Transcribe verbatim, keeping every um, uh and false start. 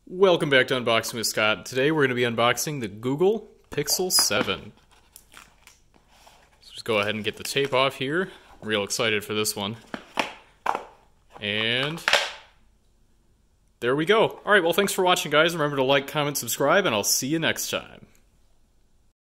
Welcome back to Unboxing with Scott. Today we're going to be unboxing the Google Pixel seven. So just go ahead and get the tape off here. I'm real excited for this one. And there we go. Alright, well thanks for watching guys. Remember to like, comment, subscribe, and I'll see you next time.